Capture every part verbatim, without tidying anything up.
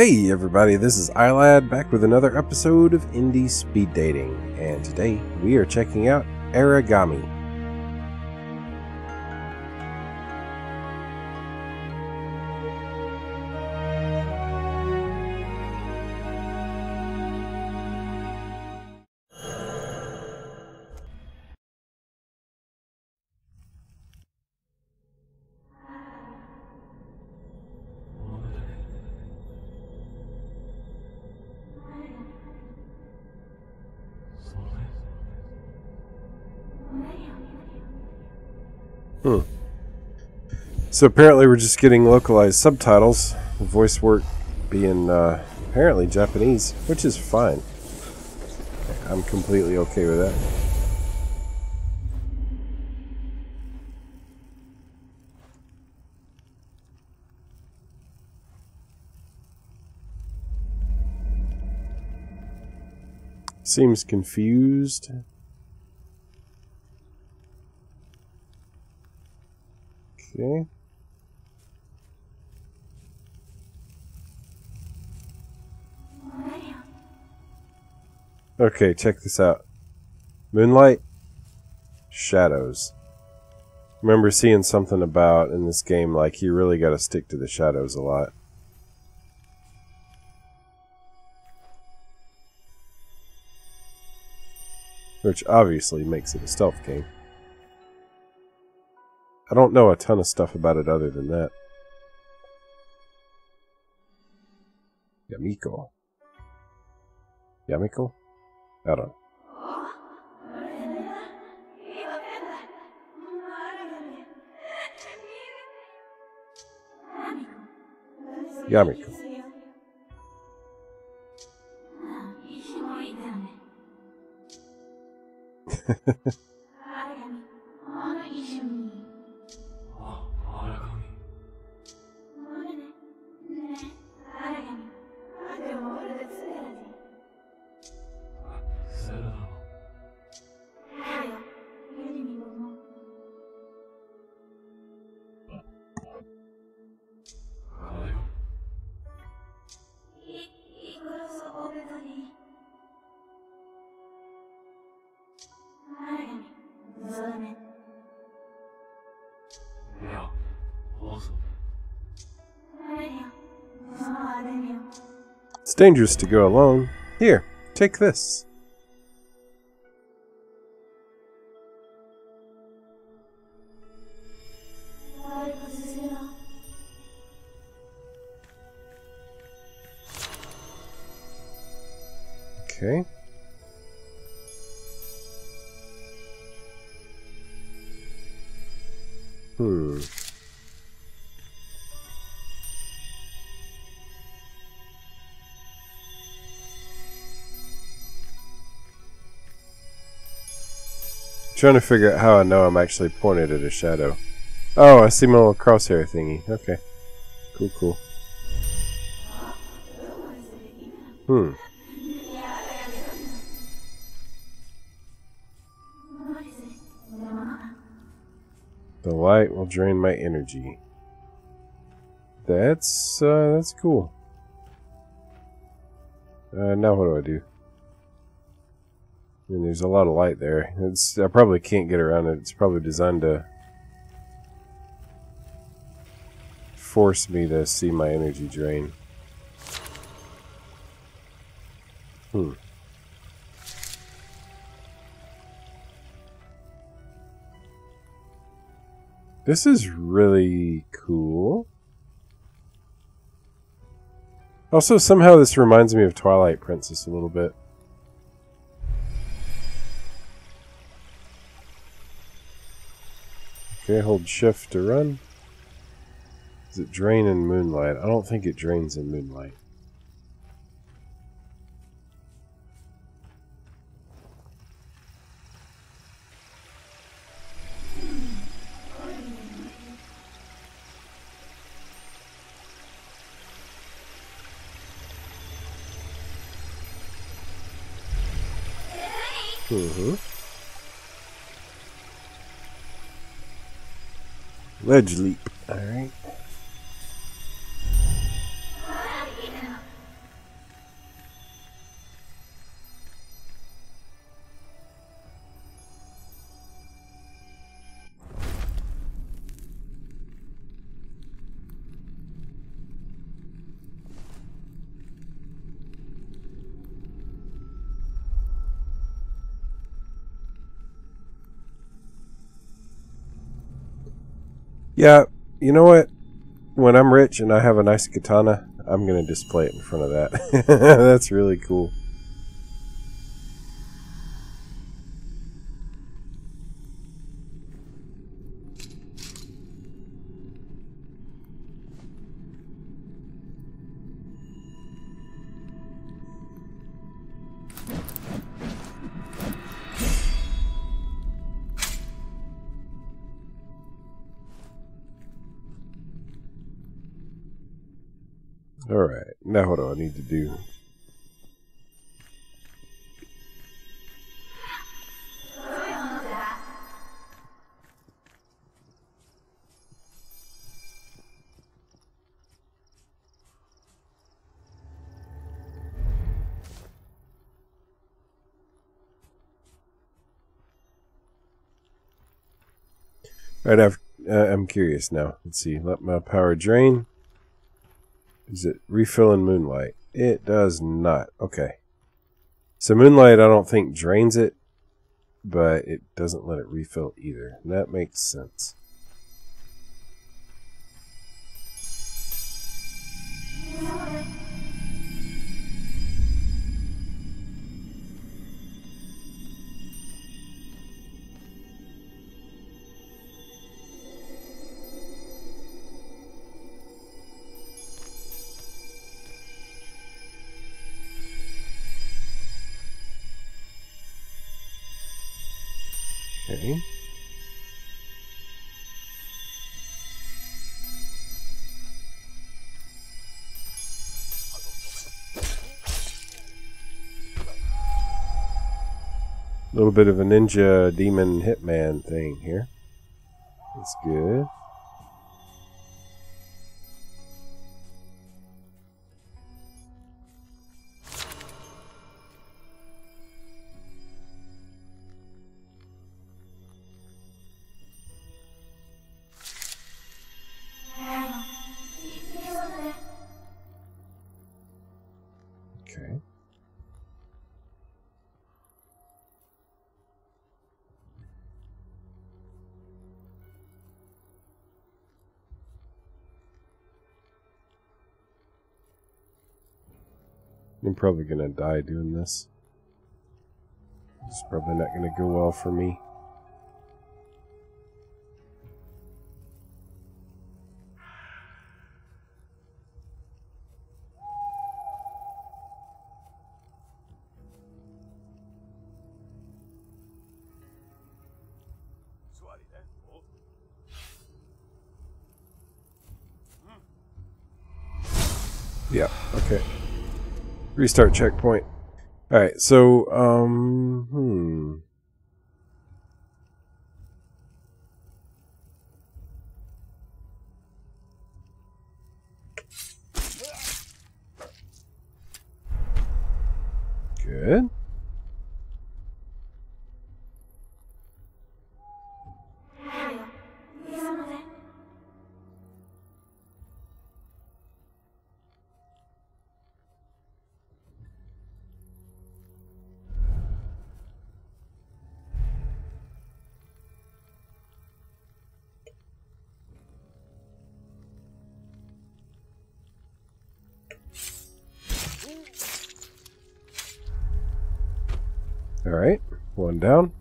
Hey everybody, this is iLad back with another episode of Indie Speed Dating, and today we are checking out Aragami. Hmm. So apparently we're just getting localized subtitles, the voice work being uh, apparently Japanese, which is fine. I'm completely okay with that. Seems confused. Okay. Okay, check this out. Moonlight, shadows. Remember seeing something about in this game like you really got to stick to the shadows a lot. Which obviously makes it a stealth game. I don't know a ton of stuff about it other than that. Yamiko. Yamiko? I don't know. Yamiko. It's dangerous to go alone. Here, take this. Okay. Hmm. Trying to figure out how I know I'm actually pointed at a shadow. Oh, I see my little crosshair thingy. Okay. Cool, cool. Hmm. The light will drain my energy. That's, uh, that's cool. Uh, now what do I do? I mean, there's a lot of light there. It's, I probably can't get around it. It's probably designed to force me to see my energy drain. Hmm. This is really cool. Also, somehow this reminds me of Twilight Princess a little bit. Okay, hold shift to run. Does it drain in moonlight? I don't think it drains in moonlight. Mm-hmm. Ledge leap. Alright. Yeah, you know what? When I'm rich and I have a nice katana, I'm going to display it in front of that. That's really cool. Alright, now what do I need to do? Alright, I've, uh, I'm curious now. Let's see. Let my power drain. Is it refill in moonlight? It does not. Okay. So moonlight I don't think drains it, but it doesn't let it refill either. That makes sense. Okay. A little bit of a ninja demon hitman thing here. That's good. Okay. I'm probably gonna die doing this. It's probably not gonna go well for me. Yeah, okay. Restart checkpoint. Alright, so, um, hmm. Good. Alright, one down.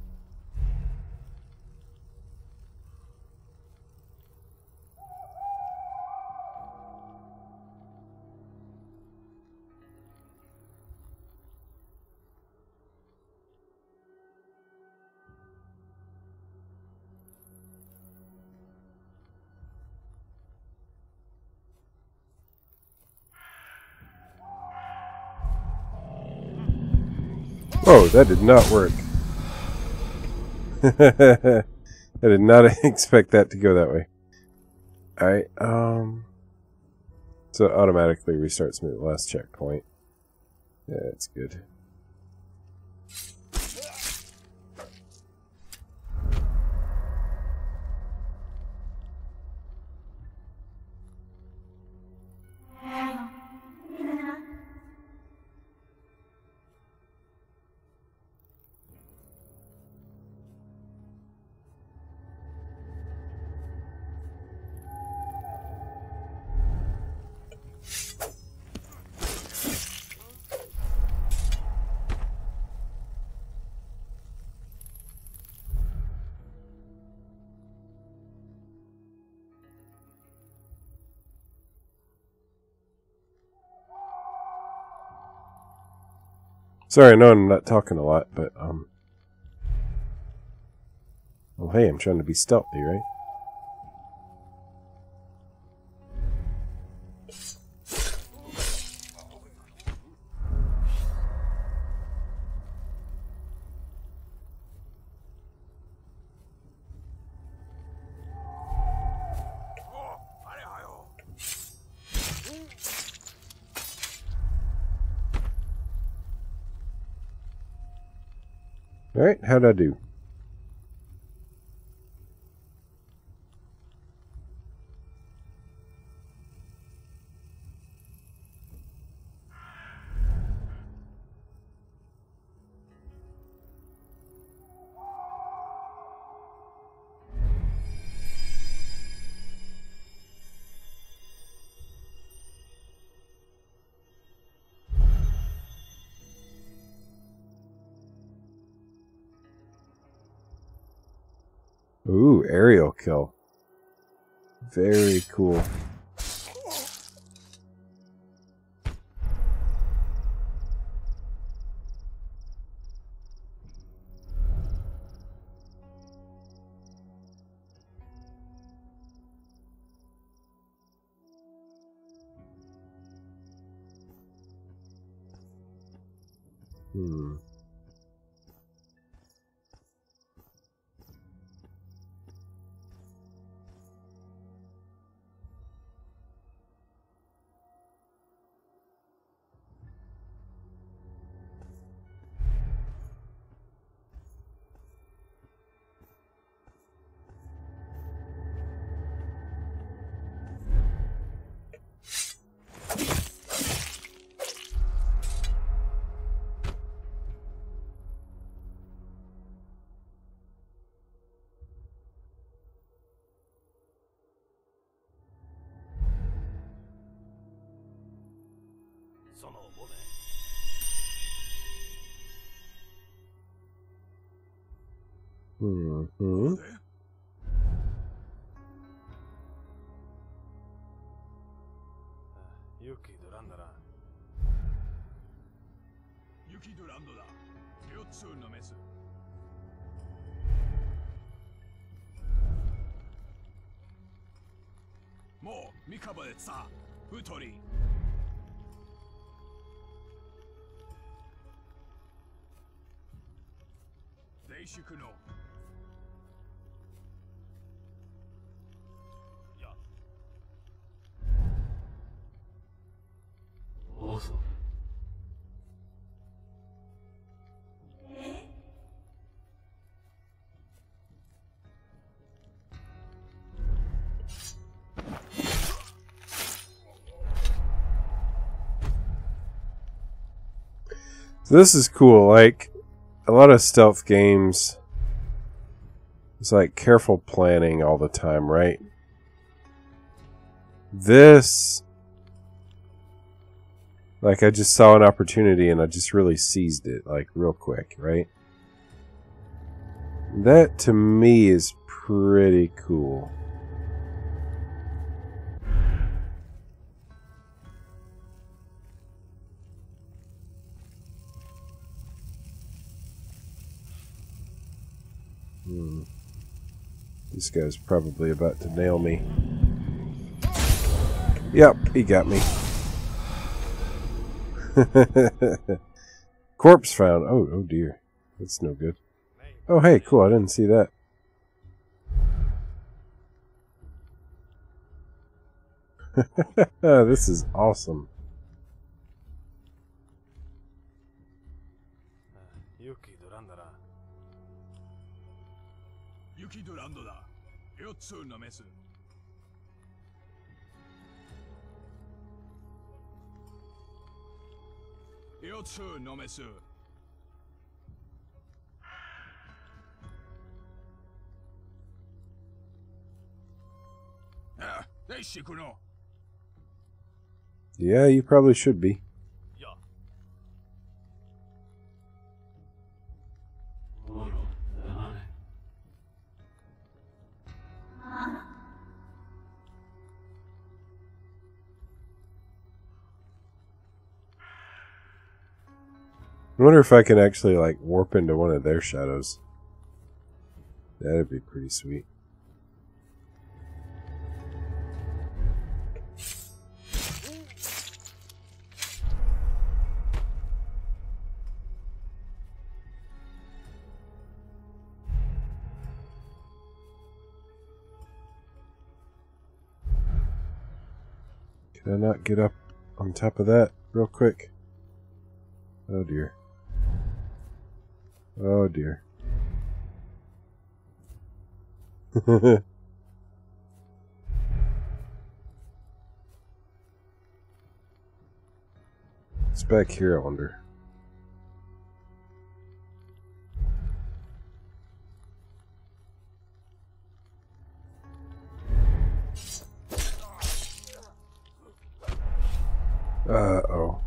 Oh, that did not work. I did not expect that to go that way. Alright, um... so it automatically restarts me at the last checkpoint. Yeah, that's good. Sorry, I know I'm not talking a lot, but, um... well, hey, I'm trying to be stealthy, right? Alright, how'd I do? Ooh, aerial kill. Very cool. Hmm. Mm-hmm. So this is cool. Like a lot of stealth games, it's like careful planning all the time, right? This, like I just saw an opportunity and I just really seized it, like real quick, right? That to me is pretty cool. Hmm. This guy's probably about to nail me. Yep, he got me. Corpse found. Oh, oh dear. That's no good. Oh, hey, cool. I didn't see that. This is awesome. Yeah, you probably should be. I wonder if I can actually, like, warp into one of their shadows. That'd be pretty sweet. Can I not get up on top of that real quick? Oh dear. Oh dear. It's back here, I wonder. Uh-oh.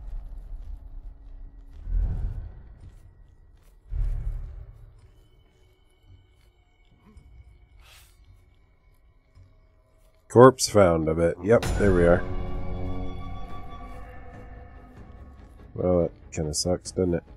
Corpse found, I bet. Yep, there we are. Well, that kind of sucks, doesn't it?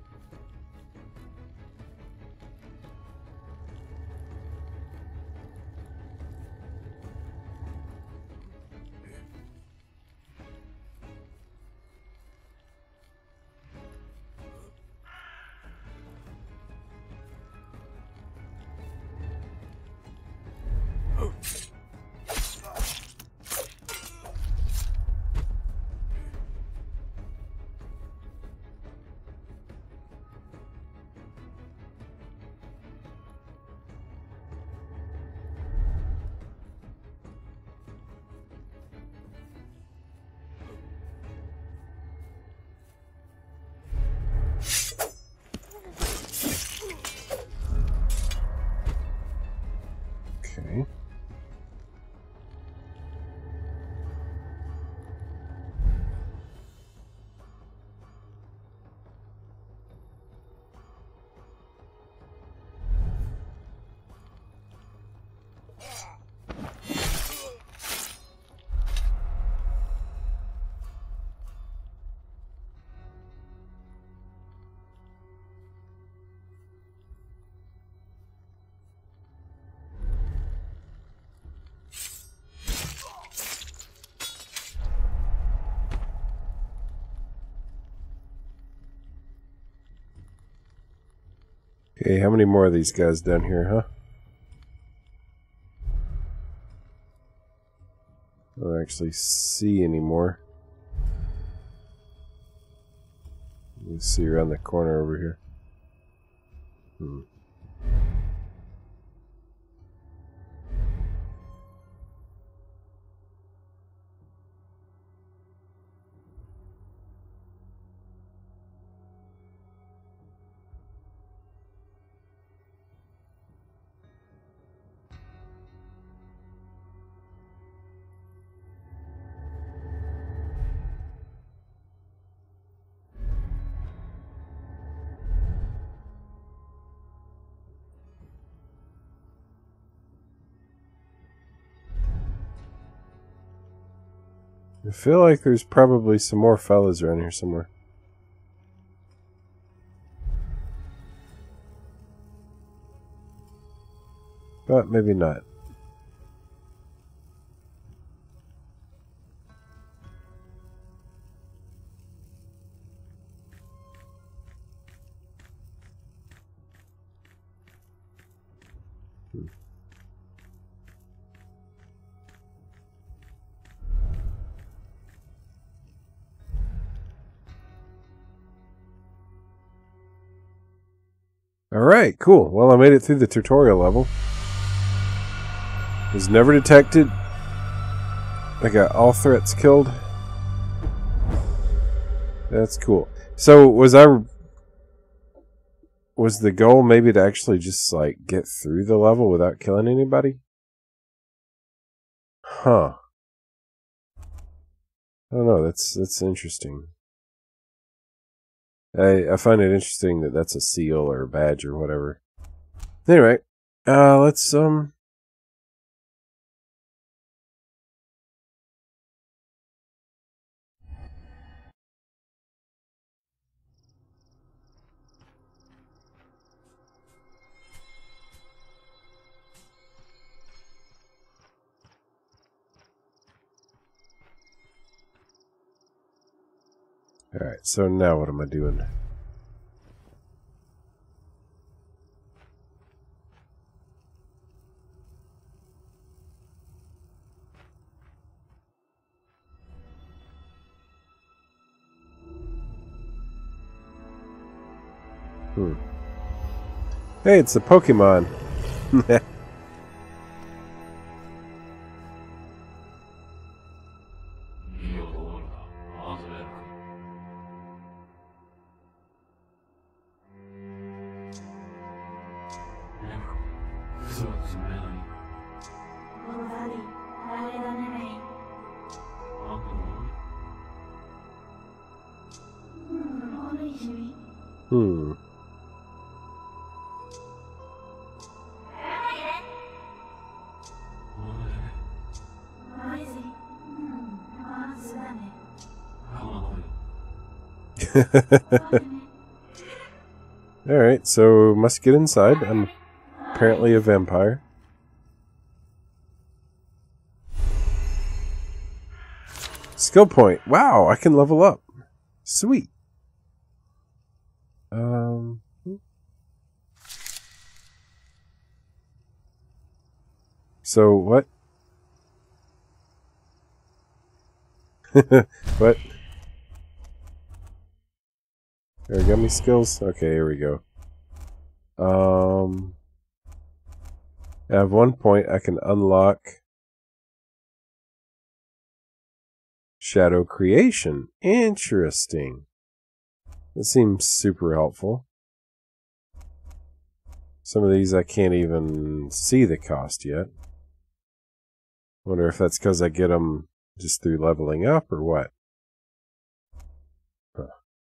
Okay. Okay, how many more of these guys down here, huh? I don't actually see any more. Let me see around the corner over here. Hmm. I feel like there's probably some more fellas around here somewhere. But maybe not. Hmm. Alright, cool. Well, I made it through the tutorial level. Was never detected. I got all threats killed. That's cool. So, was I... Was the goal maybe to actually just, like, get through the level without killing anybody? Huh. I don't know. That's, that's interesting. I, I find it interesting that that's a seal or a badge or whatever. Anyway, uh, let's, um... Alright, so now what am I doing? Hmm. Hey, it's a Pokemon. Hmm. Alright, so must get inside. I'm apparently a vampire. Skill point. Wow, I can level up. Sweet. Um. So what? What? Aragami skills? Okay, here we go. Um. At one point, I can unlock shadow creation. Interesting. That seems super helpful. Some of these I can't even see the cost yet. Wonder if that's because I get them just through leveling up or what. Huh.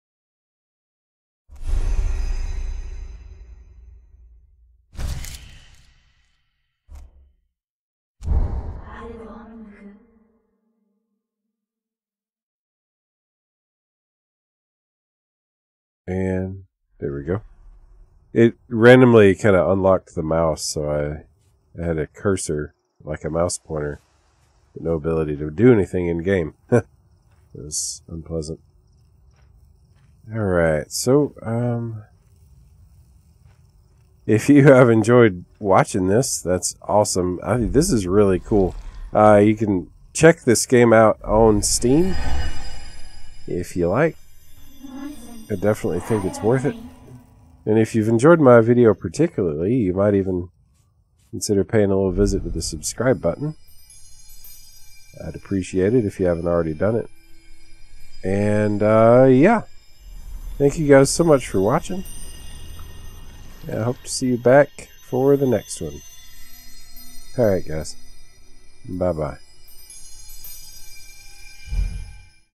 And there we go. It randomly kind of unlocked the mouse, so I, I had a cursor like a mouse pointer, but no ability to do anything in game. It was unpleasant. Alright, so um, if you have enjoyed watching this, that's awesome. I think this is really cool. Uh, you can check this game out on Steam if you like. I definitely think it's worth it. And if you've enjoyed my video particularly, you might even consider paying a little visit with the subscribe button. I'd appreciate it if you haven't already done it. And uh, yeah, thank you guys so much for watching. And I hope to see you back for the next one. Alright guys, bye bye.